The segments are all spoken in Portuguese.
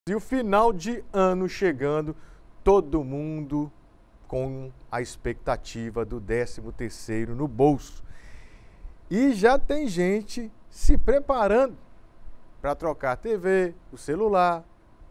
E o final de ano chegando, todo mundo com a expectativa do 13º no bolso. E já tem gente se preparando para trocar a TV, o celular.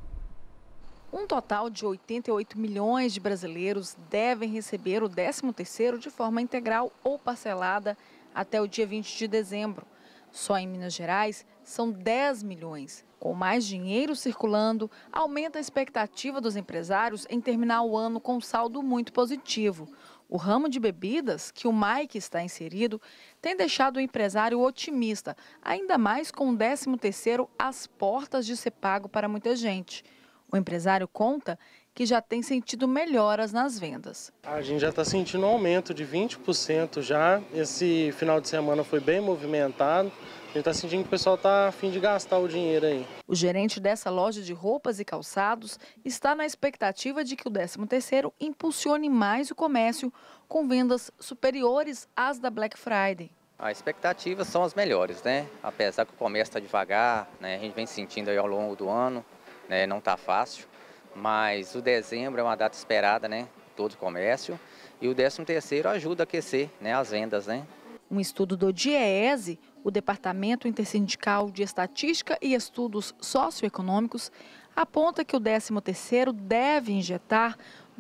Um total de 88 milhões de brasileiros devem receber o 13º de forma integral ou parcelada até o dia 20 de dezembro. Só em Minas Gerais são 10 milhões. Com mais dinheiro circulando, aumenta a expectativa dos empresários em terminar o ano com um saldo muito positivo. O ramo de bebidas, que o Mike está inserido, tem deixado o empresário otimista, ainda mais com o 13º às portas de ser pago para muita gente. O empresário conta que já tem sentido melhoras nas vendas. A gente já está sentindo um aumento de 20% já. Esse final de semana foi bem movimentado. A gente está sentindo que o pessoal está a fim de gastar o dinheiro aí. O gerente dessa loja de roupas e calçados está na expectativa de que o 13º impulsione mais o comércio com vendas superiores às da Black Friday. As expectativas são as melhores, né? Apesar que o comércio está devagar, né? A gente vem sentindo aí ao longo do ano. Não está fácil, mas o dezembro é uma data esperada, né? Todo o comércio, e o 13º ajuda a aquecer, né, as vendas, né? Um estudo do DIEESE, o Departamento Intersindical de Estatística e Estudos Socioeconômicos, aponta que o 13º deve injetar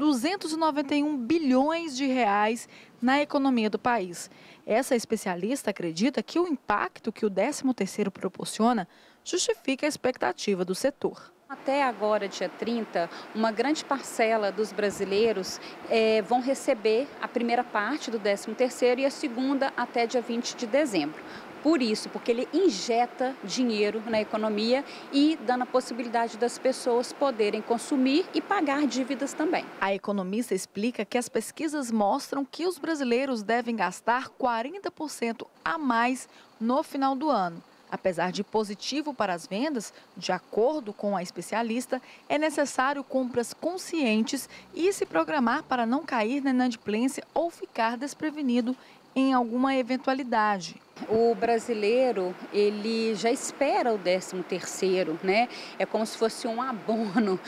291 bilhões de reais na economia do país. Essa especialista acredita que o impacto que o 13º proporciona justifica a expectativa do setor. Até agora, dia 30, uma grande parcela dos brasileiros vão receber a primeira parte do 13º e a segunda até dia 20 de dezembro. Por isso, porque ele injeta dinheiro na economia e dando a possibilidade das pessoas poderem consumir e pagar dívidas também. A economista explica que as pesquisas mostram que os brasileiros devem gastar 40% a mais no final do ano. Apesar de positivo para as vendas, de acordo com a especialista, é necessário compras conscientes e se programar para não cair na inadimplência ou ficar desprevenido em alguma eventualidade. O brasileiro, ele já espera o 13º, né? É como se fosse um abono,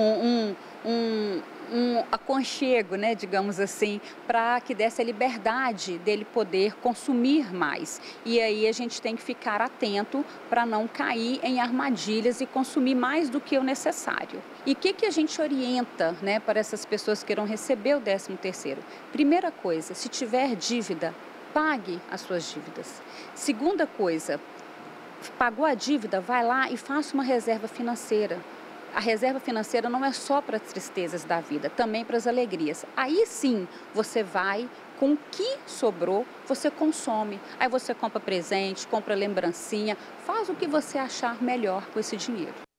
um aconchego, né, digamos assim, para que desse a liberdade dele poder consumir mais. E aí a gente tem que ficar atento para não cair em armadilhas e consumir mais do que o necessário. E o que a gente orienta, né, para essas pessoas que irão receber o 13º? Primeira coisa, se tiver dívida, pague as suas dívidas. Segunda coisa, pagou a dívida, vai lá e faça uma reserva financeira. A reserva financeira não é só para as tristezas da vida, também para as alegrias. Aí sim, você vai, com o que sobrou, você consome. Aí você compra presente, compra lembrancinha, faz o que você achar melhor com esse dinheiro.